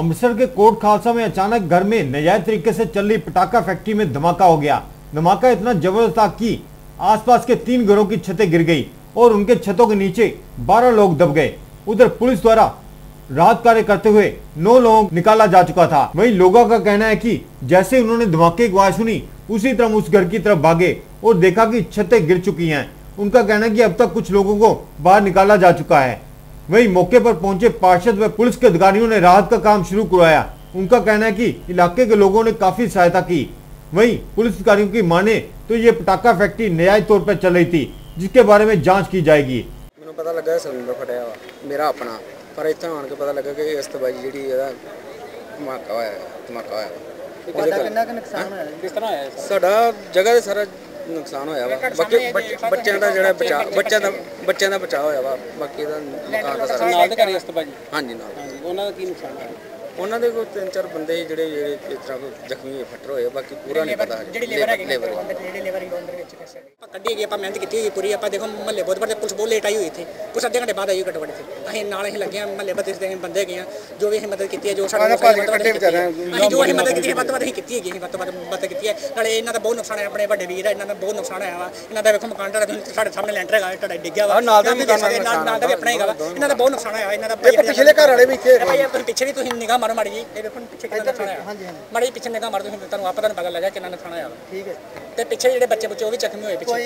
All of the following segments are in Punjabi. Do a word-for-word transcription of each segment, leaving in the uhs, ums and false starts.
अमृतसर के कोट खालसा में अचानक घर में नाजायज तरीके से चल रही पटाखा फैक्ट्री में धमाका हो गया। धमाका इतना जबरदस्त था कि आसपास के तीन घरों की छतें गिर गई और उनके छतों के नीचे बारह लोग दब गए। उधर पुलिस द्वारा राहत कार्य करते हुए नौ लोगों को निकाला जा चुका था। वहीं लोगों का कहना है कि जैसे उन्होंने धमाके की आवाज सुनी उसी तरह उस घर की तरफ भागे और देखा कि छतें गिर चुकी हैं। उनका कहना है कि अब तक कुछ लोगों को बाहर निकाला जा चुका है। वहीं मौके पर पहुंचे पार्षद व पुलिस के अधिकारियों ने राहत का काम शुरू करवाया। उनका कहना है कि इलाके के लोगों ने काफी सहायता की। वहीं पुलिस अधिकारियों की माने तो ये पटाखा फैक्ट्री नाजायज तौर पर चल रही थी, जिसके बारे में जांच की जाएगी। मैंने पता लगा सिलेंडर फटिया वा मेरा अपना, पर इत्थे आन के पता लगा कि अस्तबाजी जिहड़ी ਇਹਦਾ ਧਮਾਕਾ ਹੋਇਆ ਧਮਾਕਾ ਹੋਇਆ ਉਹਦਾ ਕਿੰਨਾ ਕੁ ਨੁਕਸਾਨ ਹੋਇਆ, ਕਿਸ ਤਰ੍ਹਾਂ ਹੋਇਆ? ਸਾਡਾ ਜਗ੍ਹਾ ਦੇ ਸਾਰਾ ਨੁਕਸਾਨ ਹੋਇਆ ਵਾ। ਬਾਕੀ ਬੱਚਿਆਂ ਦਾ ਜਿਹੜਾ ਬਚਾ ਬੱਚਿਆਂ ਦਾ ਬੱਚਿਆਂ ਦਾ ਬਚਾਅ ਹੋਇਆ ਵਾ। ਬਾਕੀ ਦਾ ਮਕਾਨ ਦਾ ਸਾਰਾ ਨਾਲ ਦੇ ਘਰੇ ਅਸਤਬਾਜੀ। ਹਾਂਜੀ ਨਾਲ। ਉਹਨਾਂ ਦਾ ਕੀ ਨੁਕਸਾਨ ਹੋਇਆ? ਉਹਨਾਂ ਦੇ ਕੋਈ ਤਿੰਨ ਚਾਰ ਬੰਦੇ ਜਿਹੜੇ ਜਿਹੜੇ ਇਸ ਤਰ੍ਹਾਂ ਜ਼ਖਮੀ ਹੋਏ ਫੱਟਰ ਹੋਏ। ਬਾਕੀ ਪੂਰਾ ਨਹੀਂ ਪਤਾ ਜਿਹੜੀ ਲੇਬਰ ਹੈਗੀ ਲੇਬਰ ਜਿਹੜੇ ਲੇਬਰ ਹੈਗੀ ਅੰਦਰ ਵਿੱਚ ਕਿਸੇ ਆਪਾਂ ਕੱਢੀ ਗਈ। ਆਪਾਂ ਮਿਹਨਤ ਕੀਤੀ ਹੋਈ ਪੂਰੀ। ਆਪਾਂ ਦੇਖੋ ਮਹੱਲੇ ਬਹੁਤ ਬੜੇ ਪੁਲਿਸ ਬਹੁਤ ਲੇਟ ਆਈ ਹੋਈ ਇੱਥੇ, ਕੁਛ ਅੱਧੇ ਘੰਟੇ ਬਾਅਦ ਆਈ ਘੱਟੋ ਘੱਟ ਇੱਥੇ। ਅਸੀਂ ਨਾਲ ਅਸੀਂ ਲੱਗੇ ਹਾਂ ਮਹੱਲੇ ਬੱਦੇ ਦੇ ਬੰਦੇ ਗਏ ਹਾਂ, ਜੋ ਵੀ ਅਸੀਂ ਮਦਦ ਕੀਤੀ ਹੈ, ਜੋ ਸਾਡੇ ਅਸੀਂ ਜੋ ਅਸੀਂ ਮਦਦ ਕੀਤੀ ਹੈ ਵੱਧ ਤੋਂ ਵੱਧ ਅਸੀਂ ਕੀਤੀ ਹੈਗੀ। ਅਸੀਂ ਵੱਧ ਤੋਂ ਵੱਧ ਮਦਦ ਕੀਤੀ ਹੈ। ਨਾਲੇ ਇਹਨਾਂ ਦਾ ਬਹੁਤ ਨੁਕਸਾਨ ਹੈ, ਆਪਣੇ ਵੱਡੇ ਵੀਰ ਹੈ, ਇਹਨਾਂ ਦਾ ਬਹੁਤ ਨੁਕਸਾਨ ਆਇਆ ਵਾ। ਇਹਨਾਂ ਦਾ ਵੇਖੋ ਮਕਾਨ ਦਾ ਸਾਡੇ ਸਾਹਮਣੇ ਲੈਂਟਰ ਹੈਗਾ, ਤੁਹਾਡਾ ਡਿੱਗਿਆ ਵਾ। ਨਾਲ ਦਾ ਮਕਾਨ ਨਾਲ ਦਾ ਵੀ ਆਪਣਾ ਹੈਗਾ ਵਾ। ਇਹਨਾਂ ਦਾ ਬਹੁਤ ਨੁਕਸਾਨ ਆਇਆ। ਇਹਨਾਂ ਦਾ ਪਿਛਲੇ ਘਰ ਵਾਲੇ ਵੀ ਇੱਥੇ ਪਿੱਛੇ ਵੀ ਤੁਸੀਂ ਨਿਗਾਹ ਮਾਰੋ ਮਾੜੀ ਜੀ, ਇਹ ਵੇਖੋ ਪਿੱਛੇ ਕਿੰਨਾ ਨੁਕਸਾਨ ਆਇਆ। ਹਾਂਜੀ ਹਾਂਜੀ ਮਾੜੀ ਪਿੱਛੇ ਨਿਗਾਹ ਮਾਰੋ ਤੁਸੀਂ, ਤੁਹਾਨੂੰ ਆਪਾਂ ਤੁਹਾਨੂੰ ਪਤਾ ਲੱਗਾ ਕਿੰਨਾ ਨੁਕਸਾਨ ਆਇਆ। ਠੀਕ ਹੈ। ਤੇ ਪਿੱਛੇ ਜਿਹੜੇ ਬੱਚੇ ਬੱਚੇ ਉਹ ਵੀ ਜ਼ਖਮੀ ਹੋਏ ਪਿੱਛੇ।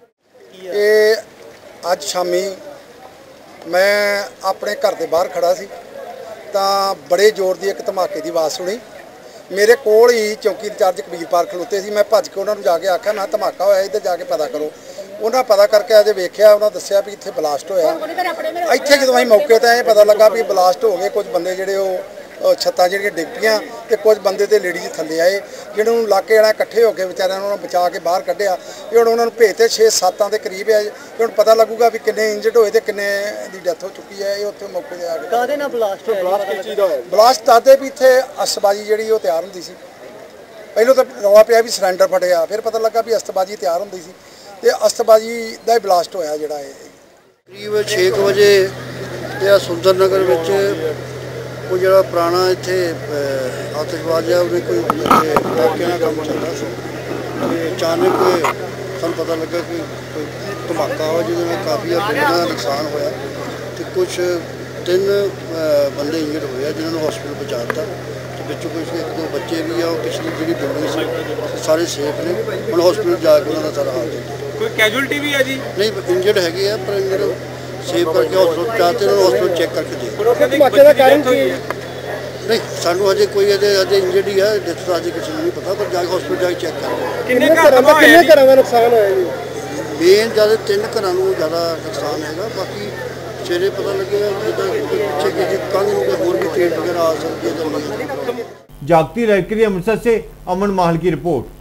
ਇਹ ਅੱਜ ਸ਼ਾਮੀ ਮੈਂ ਆਪਣੇ ਘਰ ਦੇ ਬਾਹਰ ਖੜਾ ਸੀ ਤਾਂ ਬੜੇ ਜ਼ੋਰ ਦੀ ਇੱਕ ਧਮਾਕੇ ਦੀ ਆਵਾਜ਼ ਸੁਣੀ। ਮੇਰੇ ਕੋਲ ਹੀ ਚੌਂਕੀ ਇੰਚਾਰਜ ਕਬੀਰਪਾਲ ਖਲੋਤੇ ਸੀ। ਮੈਂ ਭੱਜ ਕੇ ਉਹਨਾਂ ਨੂੰ ਜਾ ਕੇ ਆਖਿਆ ਮੈਂ ਧਮਾਕਾ ਹੋਇਆ ਇੱਧਰ ਜਾ ਕੇ ਪਤਾ ਕਰੋ। ਉਹਨਾਂ ਪਤਾ ਕਰਕੇ ਅਜੇ ਵੇਖਿਆ, ਉਹਨਾਂ ਦੱਸਿਆ ਵੀ ਇੱਥੇ ਬਲਾਸਟ ਹੋਇਆ। ਇੱਥੇ ਜਦੋਂ ਅਸੀਂ ਮੌਕੇ 'ਤੇ ਆਏ ਪਤਾ ਲੱਗਾ ਵੀ ਬਲਾਸਟ ਹੋ ਗਏ। ਕੁਝ ਬੰਦੇ ਜਿਹੜੇ ਉਹ ਛੱਤਾਂ ਜਿਹੜੀਆਂ ਡਿੱਗ ਪਈਆਂ ਤੇ ਕੁਝ ਬੰਦੇ ਤੇ ਲੇਡੀਜ਼ ਥੱਲੇ ਆਏ, ਜਿਹੜੇ ਨੂੰ ਇਲਾਕੇ ਵਾਲਾ ਇਕੱਠੇ ਹੋ ਕੇ ਵਿਚਾਰਿਆਂ ਨੂੰ ਬਚਾ ਕੇ ਬਾਹਰ ਕੱਢਿਆ। ਇਹ ਹੁਣ ਉਹਨਾਂ ਨੂੰ ਭੇਜਤੇ ਛੇ ਸੱਤਾਂ ਦੇ ਕਰੀਬ ਹੈ। ਹੁਣ ਪਤਾ ਲੱਗੂਗਾ ਵੀ ਕਿੰਨੇ ਇੰਜਰਡ ਹੋਏ ਤੇ ਕਿੰਨੇ ਦੀ ਡੈਥ ਹੋ ਚੁੱਕੀ ਹੈ। ਇਹ ਉੱਥੇ ਮੌਕੇ 'ਤੇ ਆ ਕੇ ਕਾਹਦੇ ਨਾਲ ਬਲਾਸਟ ਹੋਇਆ? ਬਲਾਸਟ ਕਿਸ ਚੀਜ਼ ਦਾ ਹੋਇਆ? ਬਲਾਸਟ ਦੱਸਦੇ ਵੀ ਇੱਥੇ ਅਸਤਬਾਜੀ ਜਿਹੜੀ ਉਹ ਤਿਆਰ ਹੁੰਦੀ ਸੀ। ਪਹਿਲਾਂ ਤਾਂ ਰੌਲਾ ਪਿਆ ਵੀ ਸਿਲੰਡਰ ਫਟਿਆ, ਫਿਰ ਪਤਾ ਲੱਗਾ ਵੀ ਅਸਤਬਾਜੀ ਤਿਆਰ ਹੁੰਦੀ ਸੀ ਤੇ ਅਸਤਬਾਜੀ ਦਾ ਹੀ ਬਲਾਸਟ ਹੋਇਆ ਜਿਹੜਾ ਇਹ। ਕਰੀਬ ਛੇ ਕੁ ਵਜੇ ਇਹ ਸੁੰਦਰ ਨਗਰ ਵਿੱਚ ਉਹ ਜਿਹੜਾ ਪੁਰਾਣਾ ਇੱਥੇ ਆਤਿਸ਼ਬਾਜ਼ੀ ਆ ਉਹਨੇ ਕੋਈ ਪਟਾਕਿਆਂ ਦਾ ਕੰਮ ਚੱਲਦਾ ਸੀ ਅਤੇ ਅਚਾਨਕ ਸਾਨੂੰ ਪਤਾ ਲੱਗਾ ਕਿ ਕੋਈ ਧਮਾਕਾ ਹੋਇਆ ਜਿਹਦੇ ਨਾਲ ਕਾਫੀ ਬੰਦਿਆਂ ਦਾ ਨੁਕਸਾਨ ਹੋਇਆ ਅਤੇ ਕੁਛ ਤਿੰਨ ਬੰਦੇ ਇੰਜਰਡ ਹੋਏ ਆ ਜਿਹਨਾਂ ਨੂੰ ਹੌਸਪੀਟਲ ਪਹੁੰਚਾ ਦਿੱਤਾ ਅਤੇ ਵਿੱਚੋਂ ਕੁਛ ਇੱਕ ਦੋ ਬੱਚੇ ਵੀ ਆ ਉਹ ਪਿਛਲੀ ਜਿਹੜੀ ਬਿਲਡਿੰਗ ਸੀ ਸਾਰੇ ਸੇਫ ਨੇ। ਹੁਣ ਹੌਸਪੀਟਲ ਜਾ ਕੇ ਉਹਨਾਂ ਦਾ ਸਾਰਾ ਹਾਲ ਦੇਖਦੇ। ਕੋਈ ਕੈਜੂਅਲਟੀ ਵੀ ਹੈ ਜੀ? ਨਹੀਂ ਇੰਜਰਡ ਹੈਗੇ ਆ ਪਰ ਇੰਜਰਡ ਸੇਵ ਕਰਕੇ ਹੌਸਪੀਟਲ ਚਾਹਤੇ ਉਹਨਾਂ ਨੂੰ ਹੌਸਪੀਟਲ ਚੈੱਕ ਕਰਕੇ ਦੇ। ਧਮਾਕੇ ਦਾ ਕਾਰਨ ਕੀ? ਨਹੀਂ ਸਾਨੂੰ ਅਜੇ ਕੋਈ ਇਹਦੇ ਅਜੇ ਇੰਜਰਡ ਹੀ ਹੈ, ਡੈਥ ਦਾ ਅਜੇ ਕਿਸੇ ਨੂੰ ਨਹੀਂ ਪਤਾ, ਪਰ ਜਾ ਕੇ ਹੌਸਪੀਟਲ ਜਾ ਕੇ ਚੈੱਕ ਕਰ। ਕਿੰਨੇ ਘਰਾਂ ਦਾ ਕਿੰਨੇ ਘਰਾਂ ਦਾ ਨੁਕਸਾਨ ਹੋਇਆ ਜੀ? ਮੇਨ ਜ਼ਿਆਦਾ ਤਿੰਨ ਘਰਾਂ ਨੂੰ ਜ਼ਿਆਦਾ ਨੁਕਸਾਨ ਹੈਗਾ। ਬਾਕੀ ਸਵੇਰੇ ਪਤਾ ਲੱਗੇਗਾ ਜਿੱਦਾਂ ਪਿੱਛੇ ਕਿਸੇ ਕੰਧ ਨੂੰ ਕੋਈ ਹੋਰ ਵੀ ਤੇਜ਼ ਵਗੈਰਾ ਆ ਸਕਦੀ ਹੈ। जागती लड़की अमृतसर से अमन माहल की रिपोर्ट।